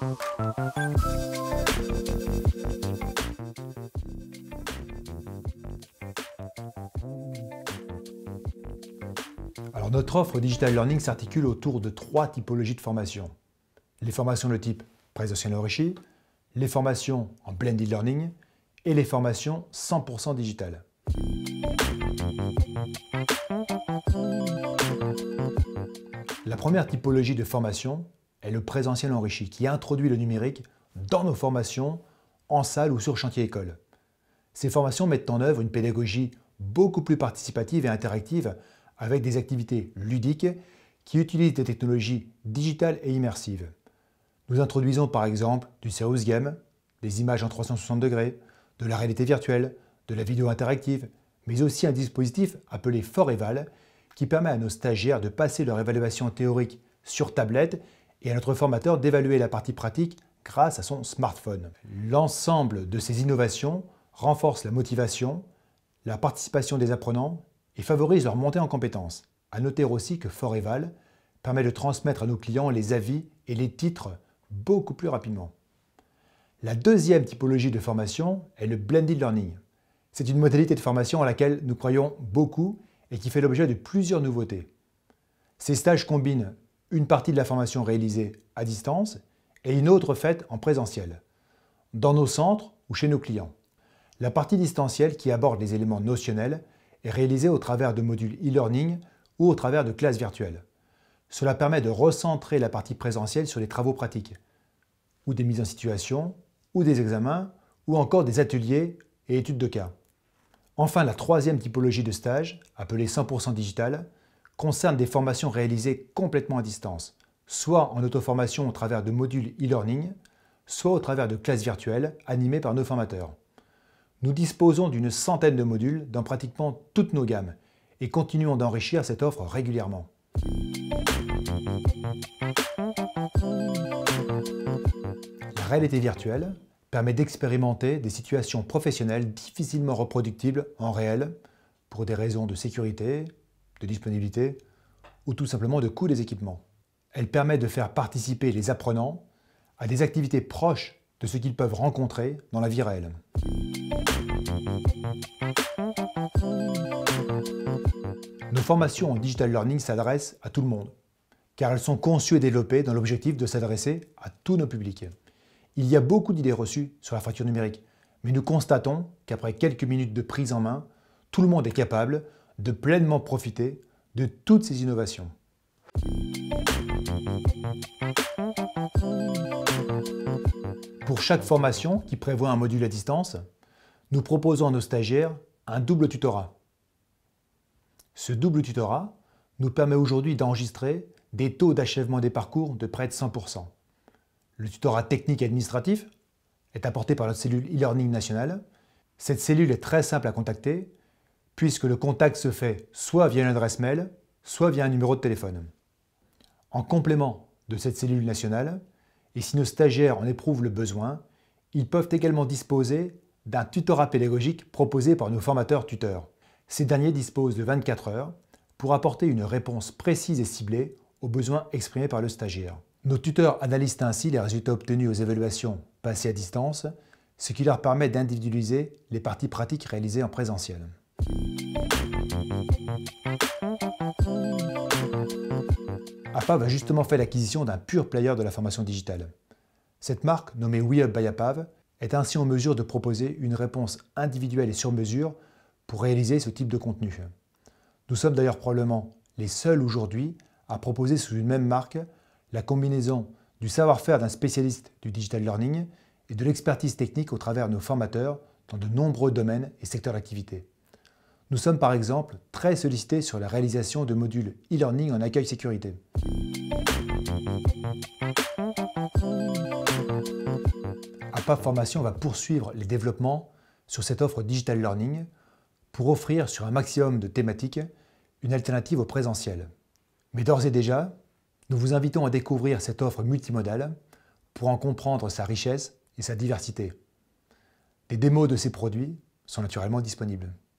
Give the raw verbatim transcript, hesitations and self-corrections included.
Alors notre offre Digital Learning s'articule autour de trois typologies de formations. Les formations de type présentiel enrichi, les formations en blended learning et les formations cent pour cent digitales. La première typologie de formation est le présentiel enrichi qui introduit le numérique dans nos formations en salle ou sur chantier école. Ces formations mettent en œuvre une pédagogie beaucoup plus participative et interactive avec des activités ludiques qui utilisent des technologies digitales et immersives. Nous introduisons par exemple du serious game, des images en trois cent soixante degrés, de la réalité virtuelle, de la vidéo interactive, mais aussi un dispositif appelé ForEval qui permet à nos stagiaires de passer leur évaluation théorique sur tablette et à notre formateur d'évaluer la partie pratique grâce à son smartphone. L'ensemble de ces innovations renforce la motivation, la participation des apprenants et favorise leur montée en compétences. À noter aussi que ForEval permet de transmettre à nos clients les avis et les titres beaucoup plus rapidement. La deuxième typologie de formation est le blended learning. C'est une modalité de formation à laquelle nous croyons beaucoup et qui fait l'objet de plusieurs nouveautés. Ces stages combinent une partie de la formation réalisée à distance et une autre faite en présentiel, dans nos centres ou chez nos clients. La partie distancielle qui aborde les éléments notionnels est réalisée au travers de modules e-learning ou au travers de classes virtuelles. Cela permet de recentrer la partie présentielle sur les travaux pratiques, ou des mises en situation, ou des examens, ou encore des ateliers et études de cas. Enfin, la troisième typologie de stage, appelée cent pour cent digital, concerne des formations réalisées complètement à distance, soit en auto-formation au travers de modules e-learning, soit au travers de classes virtuelles animées par nos formateurs. Nous disposons d'une centaine de modules dans pratiquement toutes nos gammes et continuons d'enrichir cette offre régulièrement. La réalité virtuelle permet d'expérimenter des situations professionnelles difficilement reproductibles en réel pour des raisons de sécurité, de disponibilité ou tout simplement de coût des équipements. Elle permet de faire participer les apprenants à des activités proches de ce qu'ils peuvent rencontrer dans la vie réelle. Nos formations en digital learning s'adressent à tout le monde, car elles sont conçues et développées dans l'objectif de s'adresser à tous nos publics. Il y a beaucoup d'idées reçues sur la fracture numérique, mais nous constatons qu'après quelques minutes de prise en main, tout le monde est capable de pleinement profiter de toutes ces innovations. Pour chaque formation qui prévoit un module à distance, nous proposons à nos stagiaires un double tutorat. Ce double tutorat nous permet aujourd'hui d'enregistrer des taux d'achèvement des parcours de près de cent pour cent. Le tutorat technique et administratif est apporté par notre cellule e-learning nationale. Cette cellule est très simple à contacter puisque le contact se fait soit via une adresse mail, soit via un numéro de téléphone. En complément de cette cellule nationale, et si nos stagiaires en éprouvent le besoin, ils peuvent également disposer d'un tutorat pédagogique proposé par nos formateurs tuteurs. Ces derniers disposent de vingt-quatre heures pour apporter une réponse précise et ciblée aux besoins exprimés par le stagiaire. Nos tuteurs analysent ainsi les résultats obtenus aux évaluations passées à distance, ce qui leur permet d'individualiser les parties pratiques réalisées en présentiel. Apav a justement fait l'acquisition d'un pur player de la formation digitale. Cette marque, nommée WeUp by Apav, est ainsi en mesure de proposer une réponse individuelle et sur mesure pour réaliser ce type de contenu. Nous sommes d'ailleurs probablement les seuls aujourd'hui à proposer sous une même marque la combinaison du savoir-faire d'un spécialiste du digital learning et de l'expertise technique au travers de nos formateurs dans de nombreux domaines et secteurs d'activité. Nous sommes par exemple très sollicités sur la réalisation de modules e-learning en accueil sécurité. Apav Formation va poursuivre les développements sur cette offre digital learning pour offrir sur un maximum de thématiques une alternative au présentiel. Mais d'ores et déjà, nous vous invitons à découvrir cette offre multimodale pour en comprendre sa richesse et sa diversité. Des démos de ces produits sont naturellement disponibles.